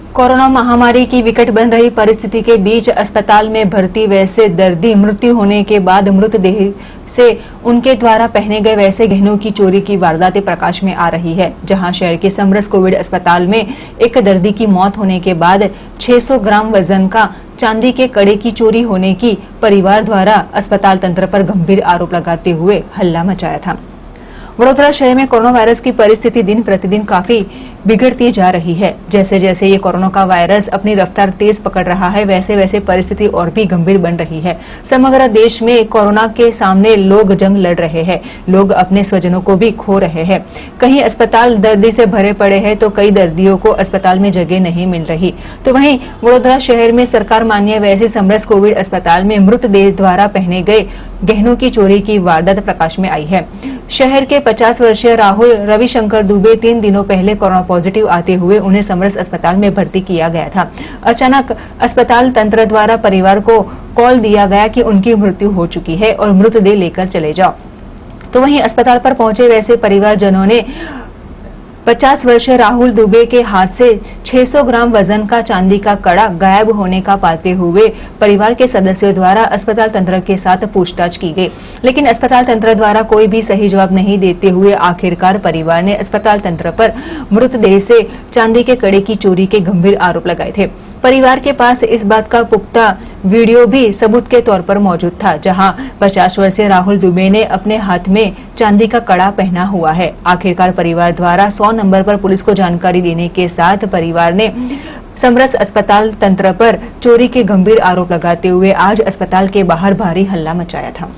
Corona महामारी की विकट बन रही परिस्थिति के बीच अस्पताल में भर्ती वैसे दर्दी मृत्यु होने के बाद मृतदेह से उनके द्वारा पहने गए वैसे गहनों की चोरी की वारदातें प्रकाश में आ रही है। जहां शहर के समरस कोविड अस्पताल में एक दर्दी की मौत होने के बाद 600 ग्राम वजन का चांदी के कड़े की चोरी होने की परिवार द्वारा अस्पताल तंत्र पर गंभीर आरोप लगाते हुए हल्ला मचाया था। वडोदरा शहर में कोरोना वायरस की परिस्थिति दिन प्रतिदिन काफी बिगड़ती जा रही है। जैसे जैसे ये कोरोना का वायरस अपनी रफ्तार तेज पकड़ रहा है, वैसे वैसे परिस्थिति और भी गंभीर बन रही है। समग्र देश में कोरोना के सामने लोग जंग लड़ रहे हैं, लोग अपने स्वजनों को भी खो रहे हैं। कहीं अस्पताल दर्दी से भरे पड़े हैं तो कई दर्दियों को अस्पताल में जगह नहीं मिल रही। तो वहीं वडोदरा शहर में सरकार मान्य वैसे समरस कोविड अस्पताल में मृतदेह द्वारा पहने गए गहनों की चोरी की वारदात प्रकाश में आई है। शहर के 50 वर्षीय राहुल रविशंकर दुबे 3 दिनों पहले कोरोना पॉजिटिव आते हुए उन्हें समरस अस्पताल में भर्ती किया गया था। अचानक अस्पताल तंत्र द्वारा परिवार को कॉल दिया गया कि उनकी मृत्यु हो चुकी है और मृतदेह लेकर चले जाओ। तो वहीं अस्पताल पर पहुंचे वैसे परिवारजनों ने 50 वर्षीय राहुल दुबे के हाथ से 600 ग्राम वजन का चांदी का कड़ा गायब होने का पाते हुए परिवार के सदस्यों द्वारा अस्पताल तंत्र के साथ पूछताछ की गई, लेकिन अस्पताल तंत्र द्वारा कोई भी सही जवाब नहीं देते हुए आखिरकार परिवार ने अस्पताल तंत्र पर मृतदेह से चांदी के कड़े की चोरी के गंभीर आरोप लगाए थे। परिवार के पास इस बात का पुख्ता वीडियो भी सबूत के तौर पर मौजूद था, जहां 50 वर्षीय राहुल दुबे ने अपने हाथ में चांदी का कड़ा पहना हुआ है। आखिरकार परिवार द्वारा 100 नंबर पर पुलिस को जानकारी देने के साथ परिवार ने समरस अस्पताल तंत्र पर चोरी के गंभीर आरोप लगाते हुए आज अस्पताल के बाहर भारी हल्ला मचाया था।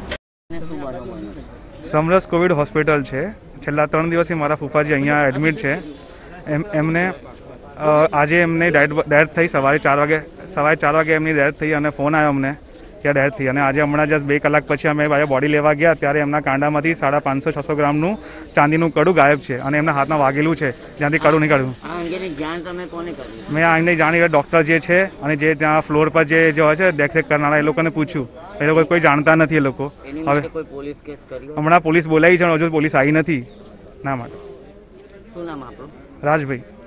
समरस कोविड हॉस्पिटल है, छेल्ला 3 દિવસથી મારા ફૂફાજી અહીંયા એડમિટ છે। એમને આજે એમને ડેથ થઈ સવારે 4 વાગે એમની ડેથ થઈ અને ફોન આવ્યો અમને કે ડેથ થઈ અને આજે હમણાં જસ્ટ 2 કલાક પછી અમે બોડી લેવા ગયા ત્યારે એમના કાંડામાંથી 550-600 ગ્રામનું ચાંદીનું કડું ગાયબ છે અને એમના હાથમાં વાગેલું છે જ્યાંથી કડું નીકળ્યું। આ અંગેની જાણ તમે કોને કરી? મેં આ અંગેની જાણ ડૉક્ટર જે છે અને જે ત્યાં ફ્લોર પર જે હોય છે દેખરેખ કરનારા એ લોકોને પૂછ્યું, એ લોકો કોઈ જાણતા નથી। એ લોકો હવે કોઈ પોલીસ કેસ કર્યો? હમણાં પોલીસ બોલાવી છે, હજુ પોલીસ આવી નથી ના માટે। શું નામ આપણું? રાજભાઈ।